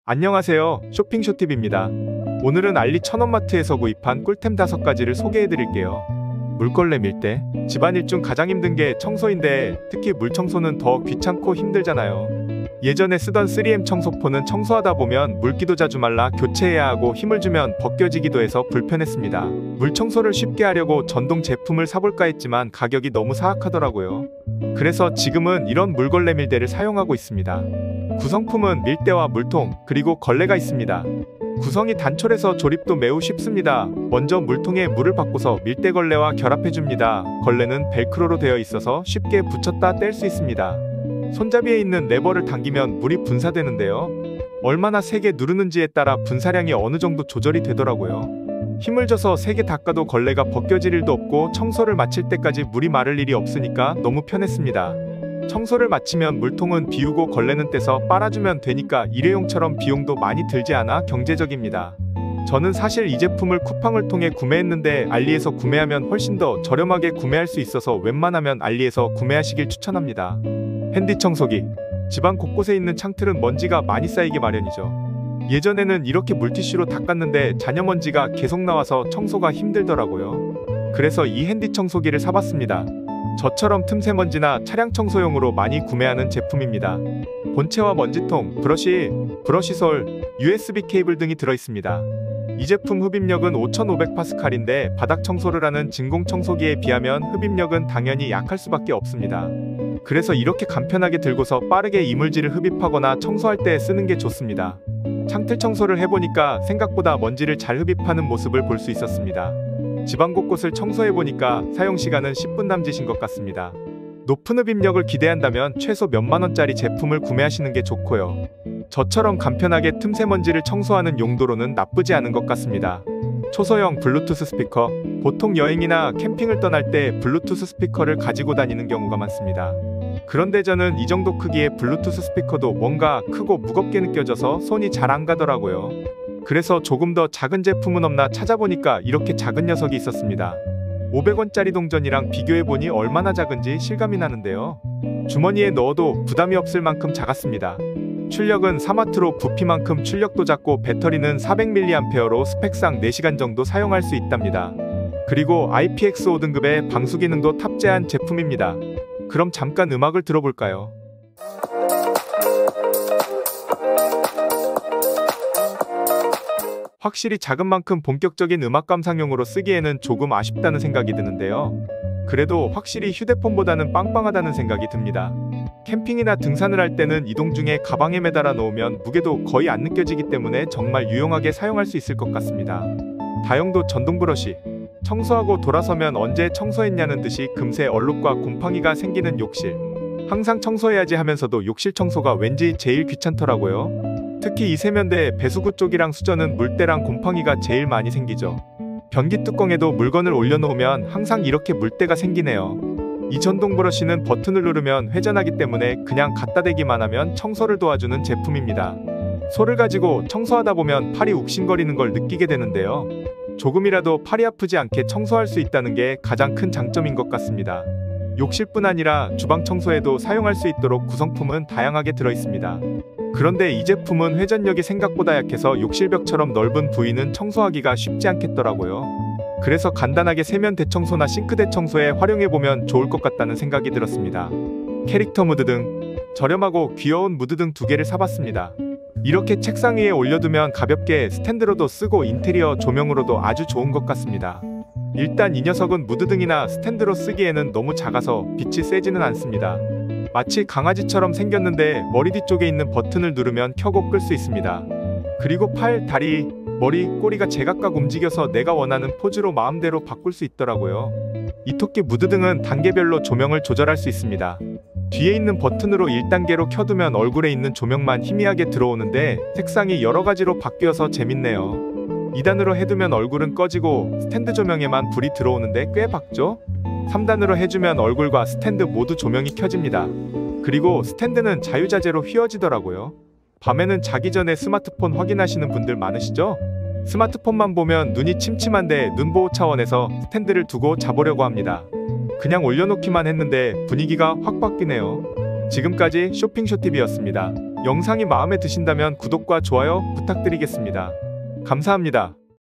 안녕하세요. 쇼핑쇼팁입니다. 오늘은 알리 천원마트에서 구입한 꿀템 5가지를 소개해드릴게요. 물걸레 밀대. 집안일 중 가장 힘든 게 청소인데 특히 물청소는 더 귀찮고 힘들잖아요. 예전에 쓰던 3M 청소포는 청소하다 보면 물기도 자주 말라 교체해야 하고 힘을 주면 벗겨지기도 해서 불편했습니다. 물청소를 쉽게 하려고 전동 제품을 사볼까 했지만 가격이 너무 사악하더라고요. 그래서 지금은 이런 물걸레 밀대를 사용하고 있습니다. 구성품은 밀대와 물통, 그리고 걸레가 있습니다. 구성이 단촐해서 조립도 매우 쉽습니다. 먼저 물통에 물을 받고서 밀대 걸레와 결합해줍니다. 걸레는 벨크로로 되어 있어서 쉽게 붙였다 뗄 수 있습니다. 손잡이에 있는 레버를 당기면 물이 분사되는데요. 얼마나 세게 누르는지에 따라 분사량이 어느 정도 조절이 되더라고요. 힘을 줘서 세게 닦아도 걸레가 벗겨질 일도 없고 청소를 마칠 때까지 물이 마를 일이 없으니까 너무 편했습니다. 청소를 마치면 물통은 비우고 걸레는 떼서 빨아주면 되니까 일회용처럼 비용도 많이 들지 않아 경제적입니다. 저는 사실 이 제품을 쿠팡을 통해 구매했는데 알리에서 구매하면 훨씬 더 저렴하게 구매할 수 있어서 웬만하면 알리에서 구매하시길 추천합니다. 핸디 청소기. 집안 곳곳에 있는 창틀은 먼지가 많이 쌓이기 마련이죠. 예전에는 이렇게 물티슈로 닦았는데 잔여먼지가 계속 나와서 청소가 힘들더라고요. 그래서 이 핸디 청소기를 사봤습니다. 저처럼 틈새 먼지나 차량 청소용으로 많이 구매하는 제품입니다. 본체와 먼지통, 브러쉬솔, USB 케이블 등이 들어있습니다. 이 제품 흡입력은 5500파스칼인데 바닥 청소를 하는 진공 청소기에 비하면 흡입력은 당연히 약할 수밖에 없습니다. 그래서 이렇게 간편하게 들고서 빠르게 이물질을 흡입하거나 청소할 때 쓰는 게 좋습니다. 창틀 청소를 해보니까 생각보다 먼지를 잘 흡입하는 모습을 볼 수 있었습니다. 집안 곳곳을 청소해보니까 사용시간은 10분 남짓인 것 같습니다. 높은 흡입력을 기대한다면 최소 몇만원짜리 제품을 구매하시는 게 좋고요. 저처럼 간편하게 틈새 먼지를 청소하는 용도로는 나쁘지 않은 것 같습니다. 초소형 블루투스 스피커. 보통 여행이나 캠핑을 떠날 때 블루투스 스피커를 가지고 다니는 경우가 많습니다. 그런데 저는 이 정도 크기의 블루투스 스피커도 뭔가 크고 무겁게 느껴져서 손이 잘 안 가더라고요. 그래서 조금 더 작은 제품은 없나 찾아보니까 이렇게 작은 녀석이 있었습니다. 500원짜리 동전이랑 비교해보니 얼마나 작은지 실감이 나는데요. 주머니에 넣어도 부담이 없을 만큼 작았습니다. 출력은 4와트로 부피만큼 출력도 작고 배터리는 400mAh로 스펙상 4시간 정도 사용할 수 있답니다. 그리고 IPX5 등급의 방수 기능도 탑재한 제품입니다. 그럼 잠깐 음악을 들어볼까요? 확실히 작은 만큼 본격적인 음악 감상용으로 쓰기에는 조금 아쉽다는 생각이 드는데요. 그래도 확실히 휴대폰보다는 빵빵하다는 생각이 듭니다. 캠핑이나 등산을 할 때는 이동 중에 가방에 매달아 놓으면 무게도 거의 안 느껴지기 때문에 정말 유용하게 사용할 수 있을 것 같습니다. 다용도 전동 브러쉬. 청소하고 돌아서면 언제 청소했냐는 듯이 금세 얼룩과 곰팡이가 생기는 욕실. 항상 청소해야지 하면서도 욕실 청소가 왠지 제일 귀찮더라고요. 특히 이 세면대, 배수구 쪽이랑 수전은 물때랑 곰팡이가 제일 많이 생기죠. 변기 뚜껑에도 물건을 올려놓으면 항상 이렇게 물때가 생기네요. 이 전동 브러쉬는 버튼을 누르면 회전하기 때문에 그냥 갖다 대기만 하면 청소를 도와주는 제품입니다. 솔을 가지고 청소하다 보면 팔이 욱신거리는 걸 느끼게 되는데요. 조금이라도 팔이 아프지 않게 청소할 수 있다는 게 가장 큰 장점인 것 같습니다. 욕실뿐 아니라 주방 청소에도 사용할 수 있도록 구성품은 다양하게 들어있습니다. 그런데 이 제품은 회전력이 생각보다 약해서 욕실벽처럼 넓은 부위는 청소하기가 쉽지 않겠더라고요. 그래서 간단하게 세면 대청소나 싱크대 청소에 활용해보면 좋을 것 같다는 생각이 들었습니다. 캐릭터 무드등. 저렴하고 귀여운 무드등 2개를 사봤습니다. 이렇게 책상 위에 올려두면 가볍게 스탠드로도 쓰고 인테리어 조명으로도 아주 좋은 것 같습니다. 일단 이 녀석은 무드등이나 스탠드로 쓰기에는 너무 작아서 빛이 세지는 않습니다. 마치 강아지처럼 생겼는데 머리 뒤쪽에 있는 버튼을 누르면 켜고 끌 수 있습니다. 그리고 팔, 다리, 머리, 꼬리가 제각각 움직여서 내가 원하는 포즈로 마음대로 바꿀 수 있더라고요. 이 토끼 무드등은 단계별로 조명을 조절할 수 있습니다. 뒤에 있는 버튼으로 1단계로 켜두면 얼굴에 있는 조명만 희미하게 들어오는데 색상이 여러가지로 바뀌어서 재밌네요. 2단으로 해두면 얼굴은 꺼지고 스탠드 조명에만 불이 들어오는데 꽤 밝죠? 3단으로 해주면 얼굴과 스탠드 모두 조명이 켜집니다. 그리고 스탠드는 자유자재로 휘어지더라고요. 밤에는 자기 전에 스마트폰 확인하시는 분들 많으시죠? 스마트폰만 보면 눈이 침침한데 눈보호 차원에서 스탠드를 두고 자보려고 합니다. 그냥 올려놓기만 했는데 분위기가 확 바뀌네요. 지금까지 쇼핑쇼팁이었습니다. 영상이 마음에 드신다면 구독과 좋아요 부탁드리겠습니다. 감사합니다.